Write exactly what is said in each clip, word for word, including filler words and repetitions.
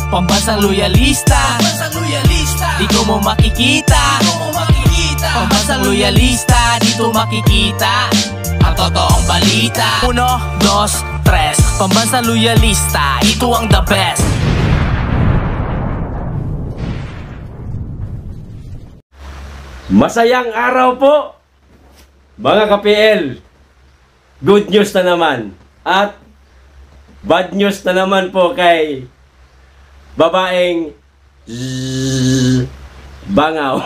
Pambansang loyalista, pambansang loyalista, dito mo makikita, dito mo makikita. Pambansang loyalista, dito makikita ang totoong balita. Uno, dos, tres. Pambansang loyalista, ito ang the best. Masayang araw po, mga ka-P L. Good news na naman. At bad news na naman po kay babaeng Zzz, Bangaw.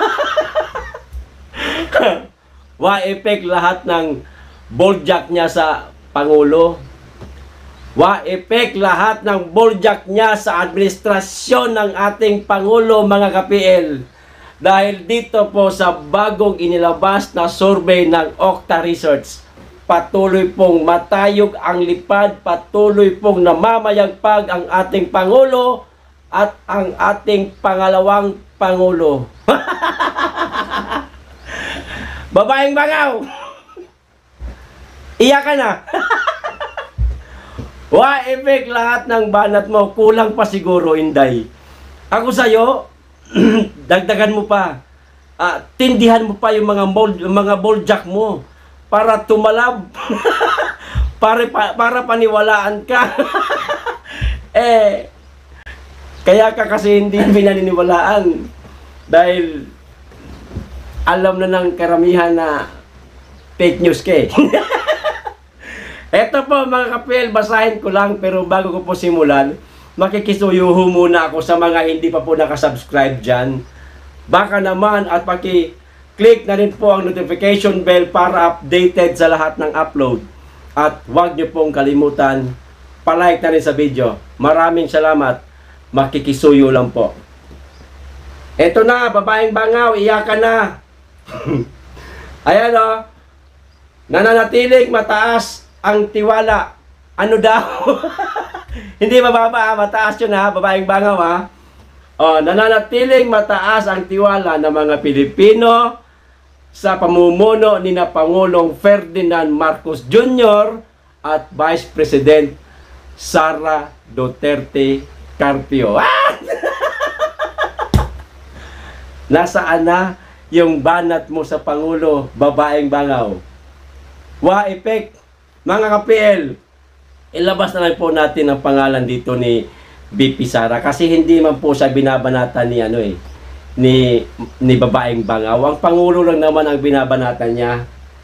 Wa-effect lahat ng boldjack niya sa Pangulo. Wa-effect lahat ng boldjack niya sa administrasyon ng ating Pangulo, mga ka-P L. Dahil dito po sa bagong inilabas na survey ng Okta Research, patuloy pong matayog ang lipad, patuloy pong namamayagpag ang ating Pangulo at ang ating pangalawang Pangulo. Babaeng Bangaw! Iyak ka na! Wa-effect lahat ng banat mo, kulang pa siguro, Inday. Ako sa'yo, dagdagan mo pa, uh, tindihan mo pa yung mga bold, mga boldjack mo para tumalab. para, pa, para paniwalaan ka. Eh, kaya ka kasi hindi pinaniniwalaan dahil alam na ng karamihan na fake news ka eh. Eto po, mga ka-P L, basahin ko lang, pero bago ko po simulan, makikisuyuho muna ako sa mga hindi pa po nakasubscribe dyan. Baka naman at paki-click na rin po ang notification bell para updated sa lahat ng upload. At huwag nyo pong kalimutan, palike na rin sa video. Maraming salamat. Makikisuyo lang po. Eto na, babaeng Bangaw, iyakan na. Ayan o. Nananatiling mataas ang tiwala. Ano daw? Hindi mababa, mataas yun ha, babaeng Bangaw ha. O, nananatiling mataas ang tiwala ng mga Pilipino sa pamumuno ni na Pangulong Ferdinand Marcos Junior at Vice President Sara Duterte Carpio. Ah! Nasaan na yung banat mo sa Pangulo, babaeng Bangaw? Wa-effect, mga ka-P L. Ilabas na lang po natin ang pangalan dito ni B P Sara kasi hindi man po siya binabanatan ni ano eh ni ni babaeng Bangaw. Ang Pangulo lang naman ang binabanatan niya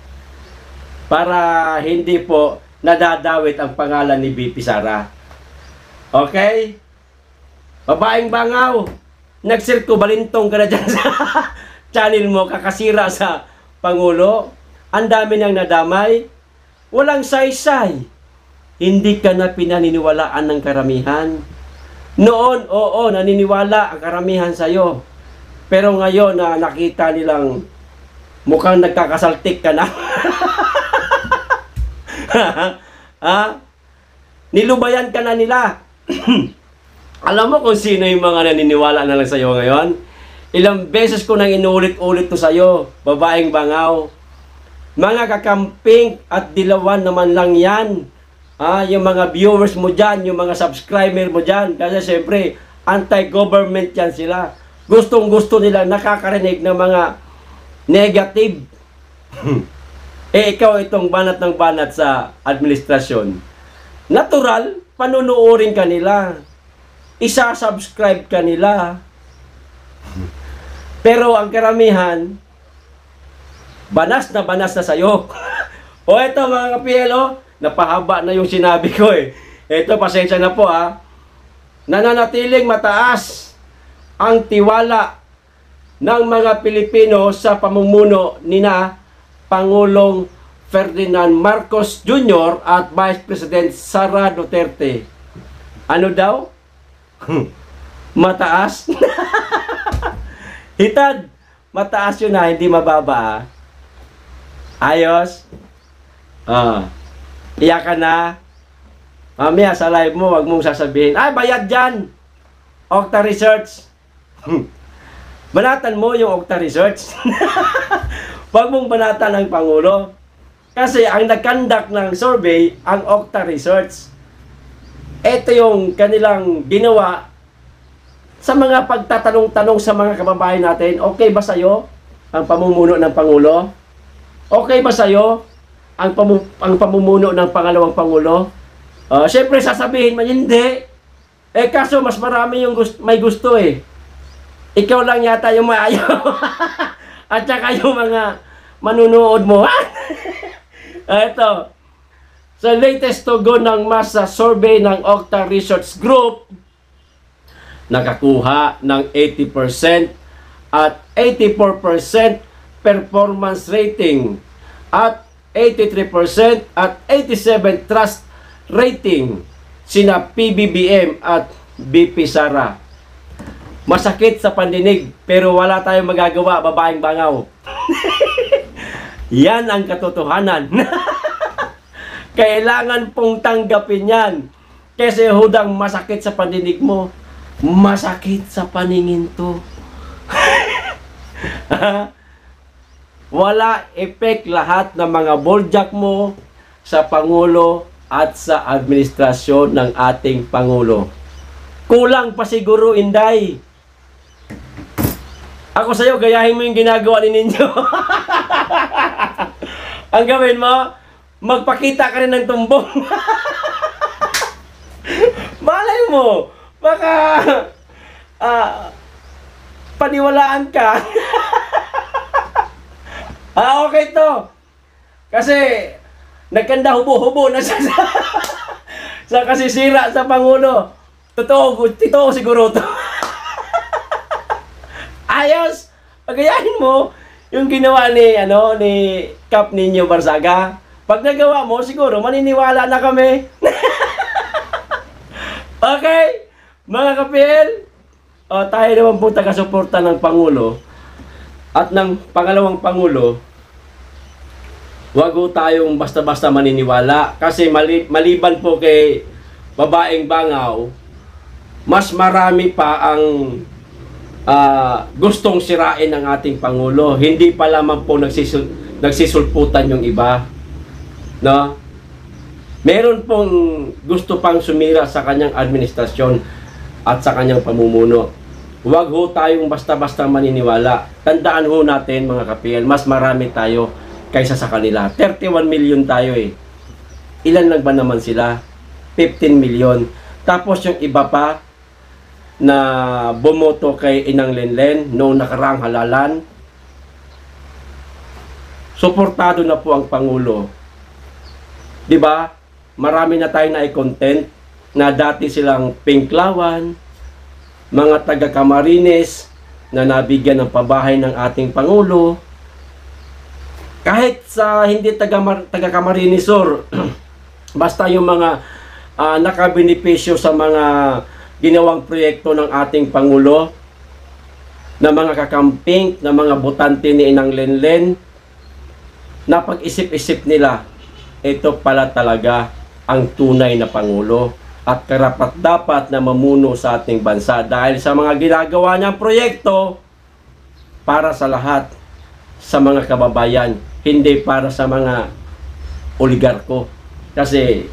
para hindi po nadadawit ang pangalan ni B P Sara. Okay? Babaeng Bangaw, nagsirko balintong ka na dyan sa channel mo, kakasira sa Pangulo. Ang dami niyang nadamay. Walang saysay. Hindi ka na pinaniniwalaan ng karamihan. Noon, oo, naniniwala ang karamihan sa'yo. Pero ngayon na nakita nilang mukhang nagkakasaltik ka na. Ha? Nilubayan ka na nila. Alam mo kung sino yung mga naniniwala na lang sa'yo ngayon? Ilang beses ko nang inulit-ulit to sa'yo, babaeng Bangaw. Mga kakamping at dilawan naman lang yan. Ah, yung mga viewers mo dyan, yung mga subscriber mo dyan, kasi siyempre, anti-government yan sila. Gustong-gusto nila nakakarinig ng mga negative. Eh, ikaw itong banat ng banat sa administrasyon. Natural, panunuorin ka nila. Isa-subscribe ka nila. Pero ang karamihan, banas na banas na sa'yo. O eto mga ka-P L, oh, napahaba na yung sinabi ko eh. Ito, pasensya na po ha. Nananatiling mataas ang tiwala ng mga Pilipino sa pamumuno ni na Pangulong Ferdinand Marcos Junior at Vice President Sara Duterte. Ano daw? Mataas? Hitad, mataas yun ha, hindi mababa ha. Ayos? Ah. Iyak ka na. Mamaya sa live mo, wag mong sasabihin, ay, bayad dyan. Okta Research. Banatan mo yung Okta Research. Wag mong banatan ang Pangulo. Kasi ang nag-conduct ng survey, ang Okta Research. Ito yung kanilang ginawa sa mga pagtatanong-tanong sa mga kababayan natin, okay ba sa'yo ang pamumuno ng Pangulo? Okay ba sa'yo ang, pamu ang pamumuno ng pangalawang Pangulo? Uh, Siyempre, sasabihin man, hindi. Eh, kaso mas marami yung gust may gusto eh. Ikaw lang yata yung maayaw. At saka yung mga manunood mo. Ito. Sa latest tugon ng masa survey ng Okta Research Group, nakakuha ng eighty percent at eighty-four percent performance rating at eighty-three percent at eighty-seven trust rating sina P B B M at B P Sara. Masakit sa pandinig pero wala tayong magagawa, babaeng bangaw. Yan ang katotohanan. Kailangan pong tanggapin yan. Kasi hudang masakit sa pandinig mo, masakit sa paningin to. Wala effect lahat ng mga boljak mo sa Pangulo at sa administrasyon ng ating Pangulo. Kulang pa siguro, Inday. Ako sa'yo, gayahin mo yung ginagawa ni ninyo. Ang gawin mo, magpakita ka rin ng tumbong. Malay mo, baka uh, paniwalaan ka. Ah, okay to. Kasi nagkanda hubo-hubo na siya sa, sa kasisira sa Pangulo. Totoo, totoo siguro to. Ayos. Pagayahin mo yung ginawa ni ano ni Kap Nino Barzaga. Pag nagawa mo, siguro maniniwala na kami. Okay, mga kapil, o, tayo naman po taga-suporta ng Pangulo at ng pangalawang Pangulo. Huwag po tayong basta-basta maniniwala kasi mali maliban po kay babaeng bangaw, mas marami pa ang uh, gustong sirain ng ating Pangulo. Hindi pa lamang po nagsisul nagsisulputan yung iba. No? Meron pong gusto pang sumira sa kanyang administrasyon at sa kanyang pamumuno. Huwag ho tayong basta-basta maniniwala. Tandaan ho natin mga kapil, mas marami tayo kaysa sa kanila. thirty-one million tayo eh. Ilan lang ba naman sila? fifteen million. Tapos yung iba pa na bumoto kay Inang Lenlen noong nakaraang halalan, suportado na po ang Pangulo. Diba? Marami na tayo na i-content na dati silang pinklawan, mga taga-Camarines na nabigyan ng pabahay ng ating Pangulo. Kahit sa hindi taga-Camarines Sur, basta yung mga uh, nakabenepisyo sa mga ginawang proyekto ng ating Pangulo, na mga kakamping, na mga botante ni Inang Lenlen, napag-isip-isip nila, ito pala talaga ang tunay na Pangulo at karapat-dapat na mamuno sa ating bansa dahil sa mga ginagawa niyang proyekto para sa lahat sa mga kababayan, hindi para sa mga oligarko. Kasi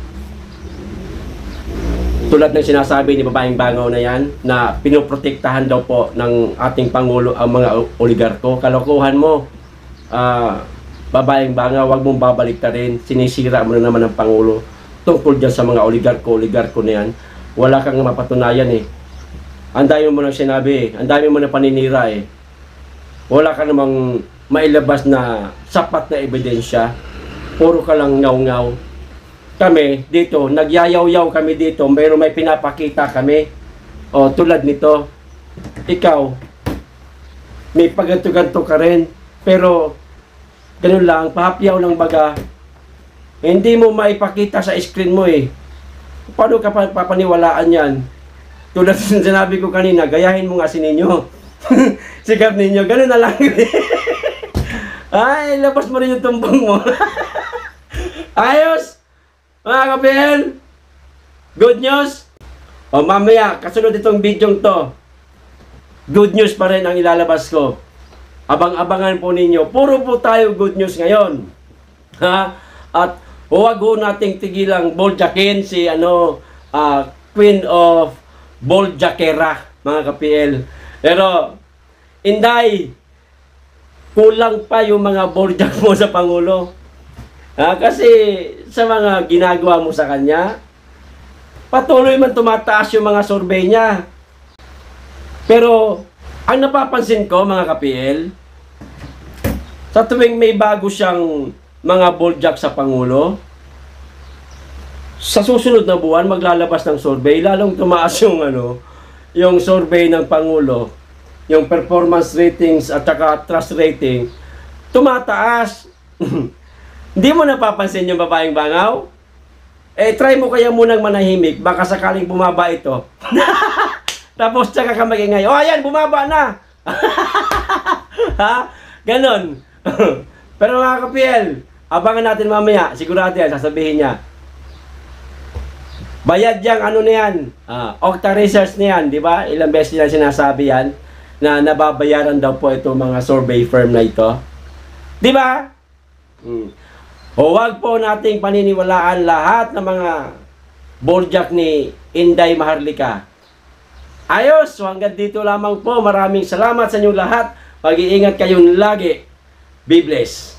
tulad ng sinasabi ni babaeng bangaw na yan, na pinoprotektahan daw po ng ating Pangulo ang mga oligarko. Kalokohan mo, ah, uh, babaeng bangaw, wag mong babalik ka rin. Sinisira mo na naman ang Pangulo tungkol dyan sa mga oligarko, oligarko na yan. Wala kang mapatunayan eh. Ang dami mo nang sinabi eh. Ang dami mo na paninira eh. Wala ka namang mailabas na sapat na ebidensya. Puro ka lang ngaw-ngaw. Kami dito, nagyayaw-yaw kami dito. Mayroon may pinapakita kami. O tulad nito, ikaw, may paganto-ganto ka rin. Pero ganun lang, pahapyaw lang baga. Hindi mo maipakita sa screen mo eh. Paano ka papaniwalaan yan? Tulad ng sinabi ko kanina, gayahin mo nga si Ninyo. Sikap Ninyo, ganun na lang. Ay, labas mo rin yung tumbong mo. Ayos! Mga kapil! Good news! O mamaya, kasunod itong video to, good news pa rin ang ilalabas ko. Abang-abangan po ninyo. Puro po tayo good news ngayon. Ha? At huwag ho nating tigilang boljakin si ano, uh, Queen of Boljakera. mga ka-P L. Pero, Inday, kulang pa yung mga boardjack mo sa Pangulo. Ah, kasi sa mga ginagawa mo sa kanya, patuloy man tumataas yung mga survey niya. Pero, ang napapansin ko mga ka-P L, sa tuwing may bago siyang mga boardjack sa Pangulo, sa susunod na buwan maglalabas ng survey, lalong tumaas yung ano, yung survey ng Pangulo, yung performance ratings at saka trust rating, tumataas. Hindi mo napapansin yung babaeng bangaw? Eh, try mo kaya munang manahimik, baka sakaling bumaba ito. Tapos tsaka ka magingay, oh ayan, bumaba na! Ha? Ganon. Pero mga ka-P L, abangan natin mamaya, sigurado yan, sasabihin niya. Bayad yang ano na yan, uh, Octa Research na yan, di ba? Ilang beses nila sinasabi yan, na nababayaran daw po ito mga survey firm na ito. Di ba? Hmm. Huwag po nating paniniwalaan lahat ng mga boardjack ni Inday Maharlika. Ayos, so hanggang dito lamang po. Maraming salamat sa inyong lahat. Mag-iingat kayong lagi. Be blessed.